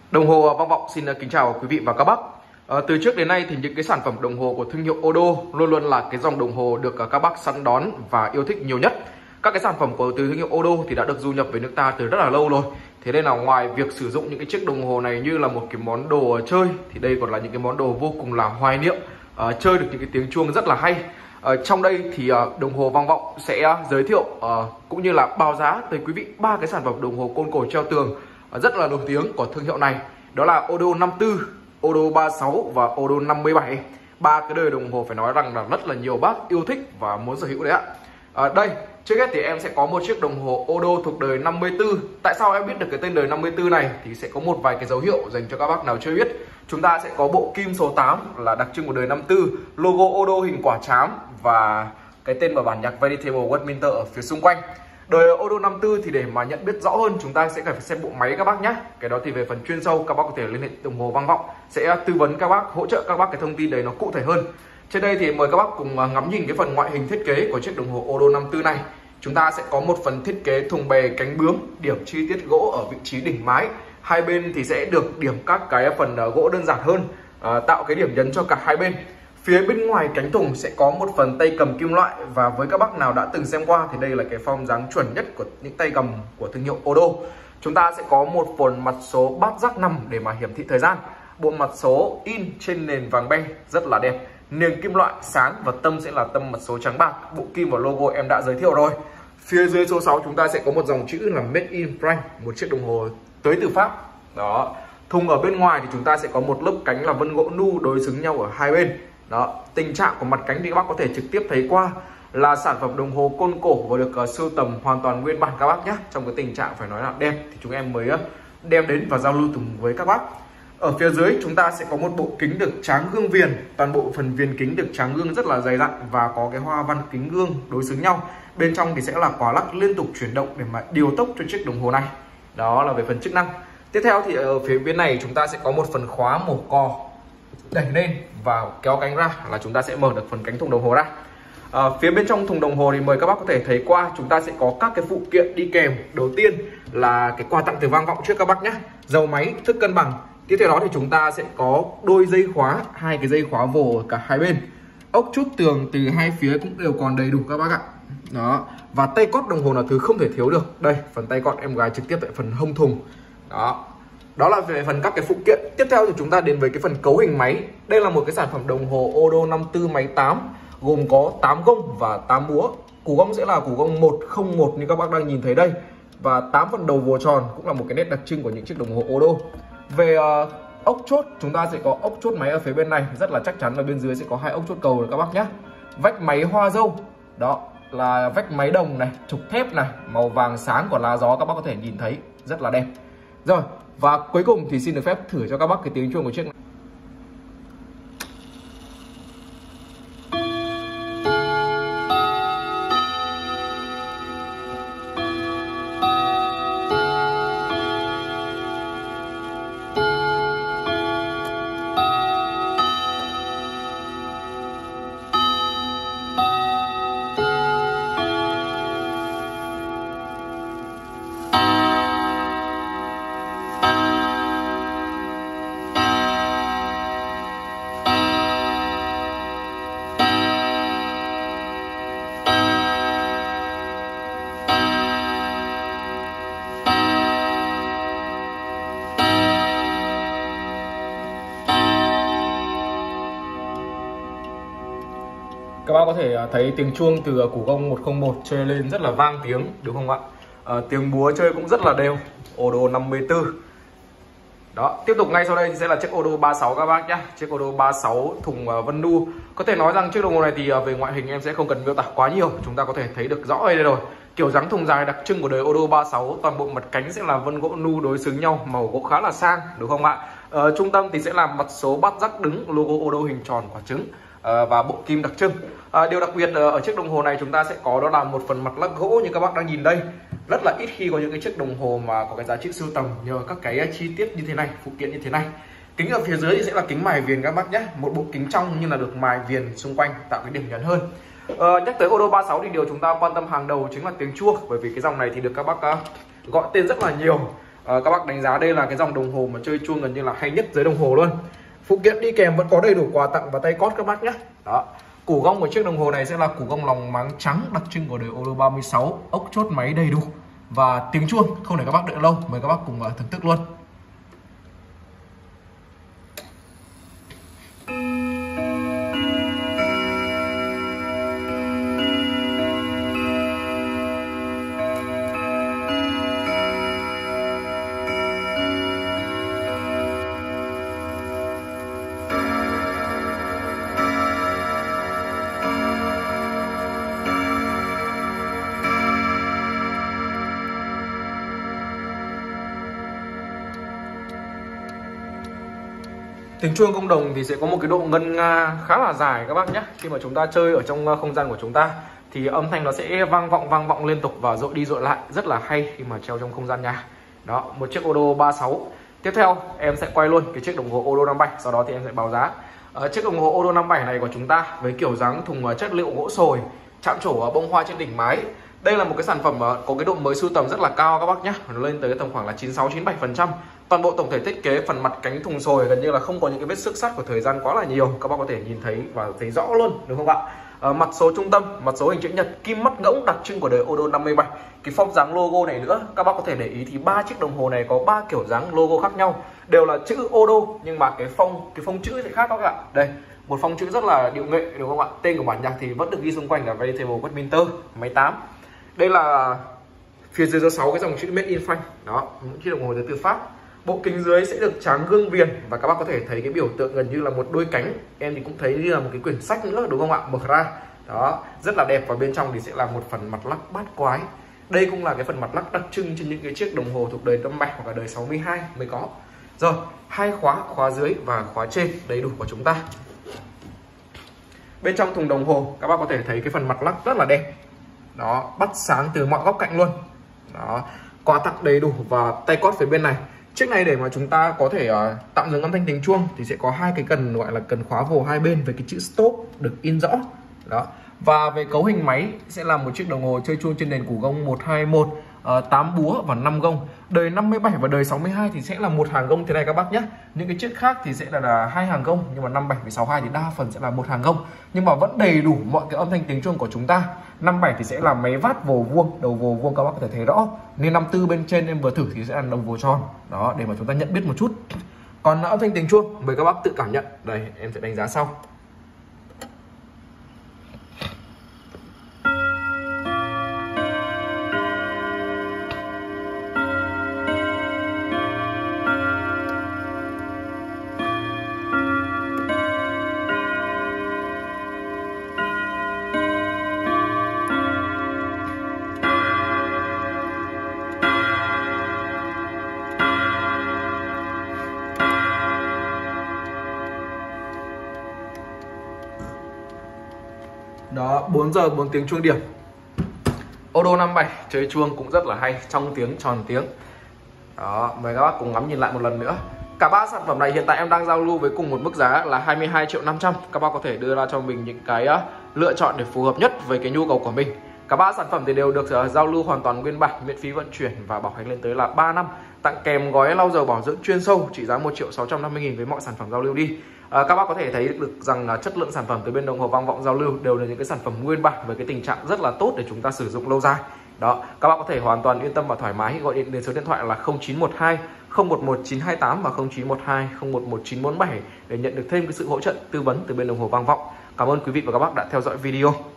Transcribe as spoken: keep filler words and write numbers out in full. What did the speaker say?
Đồng hồ Vang Vọng xin kính chào quý vị và các bác. À, từ trước đến nay thì những cái sản phẩm đồng hồ của thương hiệu Odo luôn luôn là cái dòng đồng hồ được các bác săn đón và yêu thích nhiều nhất. Các cái sản phẩm của từ thương hiệu Odo thì đã được du nhập về nước ta từ rất là lâu rồi. Thế nên là ngoài việc sử dụng những cái chiếc đồng hồ này như là một cái món đồ chơi thì đây còn là những cái món đồ vô cùng là hoài niệm, à, chơi được những cái tiếng chuông rất là hay. Ở trong đây thì uh, đồng hồ Vang Vọng sẽ giới thiệu uh, cũng như là báo giá tới quý vị ba cái sản phẩm đồng hồ côn cổ treo tường uh, rất là nổi tiếng của thương hiệu này. Đó là Odo năm tư, Odo ba sáu và Odo năm mươi bảy. Ba cái đời đồng hồ phải nói rằng là rất là nhiều bác yêu thích và muốn sở hữu đấy ạ. À, đây, trước hết thì em sẽ có một chiếc đồng hồ Odo thuộc đời năm mươi tư. Tại sao em biết được cái tên đời năm mươi tư này thì sẽ có một vài cái dấu hiệu dành cho các bác nào chưa biết. Chúng ta sẽ có bộ kim số tám là đặc trưng của đời năm tư, logo Odo hình quả trám và cái tên và bản nhạc Veritable Westminster ở phía xung quanh. Đời Odo năm tư thì để mà nhận biết rõ hơn chúng ta sẽ phải xem bộ máy các bác nhé. Cái đó thì về phần chuyên sâu các bác có thể liên hệ đồng hồ Vang Vọng sẽ tư vấn các bác, hỗ trợ các bác cái thông tin đấy nó cụ thể hơn. Trên đây thì mời các bác cùng ngắm nhìn cái phần ngoại hình thiết kế của chiếc đồng hồ Odo năm tư này. Chúng ta sẽ có một phần thiết kế thùng bè cánh bướm, điểm chi tiết gỗ ở vị trí đỉnh mái. Hai bên thì sẽ được điểm các cái phần gỗ đơn giản hơn, à, tạo cái điểm nhấn cho cả hai bên. Phía bên ngoài cánh thùng sẽ có một phần tay cầm kim loại, và với các bác nào đã từng xem qua thì đây là cái form dáng chuẩn nhất của những tay cầm của thương hiệu Odo. Chúng ta sẽ có một phần mặt số bát giác năm để mà hiển thị thời gian. Bộ mặt số in trên nền vàng be rất là đẹp, nền kim loại sáng và tâm sẽ là tâm mặt số trắng bạc. Bộ kim và logo em đã giới thiệu rồi. Phía dưới số sáu chúng ta sẽ có một dòng chữ là Made in France, một chiếc đồng hồ tới từ Pháp. Đó. Thùng ở bên ngoài thì chúng ta sẽ có một lớp cánh là vân gỗ nu đối xứng nhau ở hai bên. Đó, tình trạng của mặt cánh thì các bác có thể trực tiếp thấy qua là sản phẩm đồng hồ côn cổ và được uh, sưu tầm hoàn toàn nguyên bản các bác nhé. Trong cái tình trạng phải nói là đẹp thì chúng em mới uh, đem đến và giao lưu cùng với các bác. Ở phía dưới chúng ta sẽ có một bộ kính được tráng gương viền, toàn bộ phần viền kính được tráng gương rất là dày dặn và có cái hoa văn kính gương đối xứng nhau. Bên trong thì sẽ là quả lắc liên tục chuyển động để mà điều tốc cho chiếc đồng hồ này. Đó là về phần chức năng. Tiếp theo thì ở phía bên này chúng ta sẽ có một phần khóa màu cò đẩy lên và kéo cánh ra là chúng ta sẽ mở được phần cánh thùng đồng hồ ra. À, phía bên trong thùng đồng hồ thì mời các bác có thể thấy qua chúng ta sẽ có các cái phụ kiện đi kèm. Đầu tiên là cái quà tặng từ Vang Vọng trước các bác nhé, dầu máy, thước cân bằng. Tiếp theo đó thì chúng ta sẽ có đôi dây khóa, hai cái dây khóa vồ ở cả hai bên. Ốc chốt tường từ hai phía cũng đều còn đầy đủ các bác ạ. Đó, và tay cót đồng hồ là thứ không thể thiếu được. Đây, phần tay cót em gái trực tiếp tại phần hông thùng. Đó. Đó là về phần các cái phụ kiện. Tiếp theo thì chúng ta đến với cái phần cấu hình máy. Đây là một cái sản phẩm đồng hồ Odo năm tư máy tám, gồm có tám gông và tám búa. Củ gông sẽ là củ gông một không một như các bác đang nhìn thấy đây. Và tám phần đầu vồ tròn cũng là một cái nét đặc trưng của những chiếc đồng hồ Odo. Về uh, ốc chốt, chúng ta sẽ có ốc chốt máy ở phía bên này rất là chắc chắn, và bên dưới sẽ có hai ốc chốt cầu các bác nhé. Vách máy hoa dâu. Đó là vách máy đồng này, trục thép này, màu vàng sáng của lá gió các bác có thể nhìn thấy rất là đẹp. Rồi, và cuối cùng thì xin được phép thử cho các bác cái tiếng chuông của chiếc này. Các bác có thể thấy tiếng chuông từ củ gông một không một chơi lên rất là vang tiếng, đúng không ạ? À, tiếng búa chơi cũng rất là đều. Odo năm mươi tư. Đó, tiếp tục ngay sau đây thì sẽ là chiếc Odo ba sáu các bác nhé. Chiếc Odo ba sáu thùng vân nu. Có thể nói rằng chiếc đồng hồ này thì về ngoại hình em sẽ không cần miêu tả quá nhiều, chúng ta có thể thấy được rõ đây rồi. Kiểu dáng thùng dài đặc trưng của đời Odo ba sáu, toàn bộ mặt cánh sẽ là vân gỗ nu đối xứng nhau, màu gỗ khá là sang, đúng không ạ? Ở trung tâm thì sẽ là mặt số bát giác đứng, logo Odo hình tròn quả trứng và bộ kim đặc trưng. À, điều đặc biệt ở chiếc đồng hồ này chúng ta sẽ có đó là một phần mặt lắc gỗ như các bác đang nhìn đây. Rất là ít khi có những cái chiếc đồng hồ mà có cái giá trị sưu tầm nhờ các cái chi tiết như thế này, phụ kiện như thế này. Kính ở phía dưới thì sẽ là kính mài viền các bác nhé, một bộ kính trong nhưng là được mài viền xung quanh tạo cái điểm nhấn hơn. À, nhắc tới Odo ba sáu thì điều chúng ta quan tâm hàng đầu chính là tiếng chuông, bởi vì cái dòng này thì được các bác uh, gọi tên rất là nhiều. À, các bác đánh giá đây là cái dòng đồng hồ mà chơi chuông gần như là hay nhất giới đồng hồ luôn. Phụ kiện đi kèm vẫn có đầy đủ quà tặng và tay cót các bác nhé. Đó. Củ gông của chiếc đồng hồ này sẽ là củ gông lòng máng trắng đặc trưng của đời Odo ba mươi sáu, ốc chốt máy đầy đủ và tiếng chuông không để các bác đợi lâu. Mời các bác cùng thưởng thức luôn. Tiếng chuông công đồng thì sẽ có một cái độ ngân nga khá là dài các bác nhé. Khi mà chúng ta chơi ở trong không gian của chúng ta thì âm thanh nó sẽ vang vọng vang vọng liên tục và dội đi dội lại, rất là hay khi mà treo trong không gian nhà. Đó, một chiếc Odo ba mươi sáu. Tiếp theo em sẽ quay luôn cái chiếc đồng hồ Odo năm mươi bảy, sau đó thì em sẽ báo giá. Ở chiếc đồng hồ Odo năm mươi bảy này của chúng ta với kiểu dáng thùng chất liệu gỗ sồi, chạm trổ bông hoa trên đỉnh mái. Đây là một cái sản phẩm có cái độ mới sưu tầm rất là cao các bác nhé, nó lên tới tầm khoảng là chín mươi sáu chín mươi bảy phần trăm. Toàn bộ tổng thể thiết kế phần mặt cánh thùng sồi gần như là không có những cái vết xước sắt của thời gian quá là nhiều, các bác có thể nhìn thấy và thấy rõ luôn đúng không ạ? À, mặt số trung tâm, mặt số hình chữ nhật, kim mắt ngỗng đặc trưng của đời Odo năm mươi bảy. Cái phong dáng logo này nữa, các bác có thể để ý thì ba chiếc đồng hồ này có ba kiểu dáng logo khác nhau, đều là chữ Odo nhưng mà cái phong cái phông chữ sẽ khác các bạn ạ. Đây, một phông chữ rất là điệu nghệ đúng không ạ? Tên của bản nhạc thì vẫn được ghi xung quanh là Veritable Westminster máy tám. Đây là phía dưới số sáu cái dòng chữ Made in France. Đó, một chiếc đồng hồ từ Pháp. Bộ kính dưới sẽ được tráng gương viền và các bác có thể thấy cái biểu tượng gần như là một đôi cánh. Em thì cũng thấy như là một cái quyển sách nữa đúng không ạ? Mở ra. Đó, rất là đẹp và bên trong thì sẽ là một phần mặt lắc bát quái. Đây cũng là cái phần mặt lắc đặc trưng trên những cái chiếc đồng hồ thuộc đời năm mươi hoặc là đời sáu mươi hai mới có. Rồi, hai khóa, khóa dưới và khóa trên đầy đủ của chúng ta. Bên trong thùng đồng hồ các bác có thể thấy cái phần mặt lắc rất là đẹp. Đó, bắt sáng từ mọi góc cạnh luôn. Đó, quà tặng đầy đủ và tay cót phía bên này. Chiếc này để mà chúng ta có thể uh, tạm dừng âm thanh tiếng chuông thì sẽ có hai cái cần gọi là cần khóa vồ hai bên với cái chữ stop được in rõ. Đó. Và về cấu hình máy sẽ là một chiếc đồng hồ chơi chuông trên nền củ gông một hai một, uh, tám búa và năm gông. Đời năm mươi bảy và đời sáu mươi hai thì sẽ là một hàng gông thế này các bác nhé. Những cái chiếc khác thì sẽ là, là hai hàng gông, nhưng mà năm mươi bảy và sáu mươi hai thì đa phần sẽ là một hàng gông, nhưng mà vẫn đầy đủ mọi cái âm thanh tiếng chuông của chúng ta. năm mươi bảy thì sẽ là máy vát vồ vuông, đầu vồ vuông các bác có thể thấy rõ. Nên năm mươi tư bên trên em vừa thử thì sẽ là đầu vồ tròn. Đó, để mà chúng ta nhận biết một chút. Còn âm thanh tiếng chuông mời các bác tự cảm nhận. Đây, em sẽ đánh giá sau. Đó, bốn giờ bốn tiếng chuông điểm. Odo năm mươi bảy chơi chuông cũng rất là hay, trong tiếng tròn tiếng. Đó, mời các bác cùng ngắm nhìn lại một lần nữa. Cả ba sản phẩm này hiện tại em đang giao lưu với cùng một mức giá là hai mươi hai triệu năm trăm. Các bác có thể đưa ra cho mình những cái uh, lựa chọn để phù hợp nhất với cái nhu cầu của mình. Cả ba sản phẩm thì đều được uh, giao lưu hoàn toàn nguyên bản, miễn phí vận chuyển và bảo hành lên tới là ba năm. Tặng kèm gói lau dầu bảo dưỡng chuyên sâu trị giá một triệu sáu trăm năm mươi nghìn với mọi sản phẩm giao lưu đi. À, các bác có thể thấy được rằng là chất lượng sản phẩm từ bên đồng hồ Vang Vọng giao lưu đều là những cái sản phẩm nguyên bản với cái tình trạng rất là tốt để chúng ta sử dụng lâu dài. Đó, các bác có thể hoàn toàn yên tâm và thoải mái gọi điện đến số điện thoại là không chín một hai không một một chín hai tám và không chín một hai không một một chín bốn bảy để nhận được thêm cái sự hỗ trợ tư vấn từ bên đồng hồ Vang Vọng. Cảm ơn quý vị và các bác đã theo dõi video.